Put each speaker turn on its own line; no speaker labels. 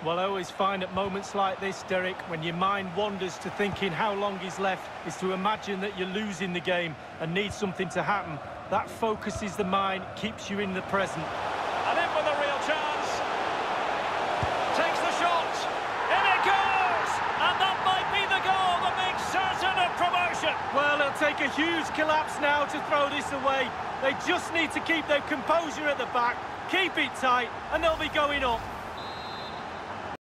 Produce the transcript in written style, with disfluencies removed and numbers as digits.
Well, I always find at moments like this, Derek, when your mind wanders to thinking how long is left, is to imagine that you're losing the game and need something to happen. That focuses the mind, keeps you in the present.
And in with a real chance. Takes the shot. In it goes! And that might be the goal that makes certain of promotion.
Well, it'll take a huge collapse now to throw this away. They just need to keep their composure at the back, keep it tight, and they'll be going up.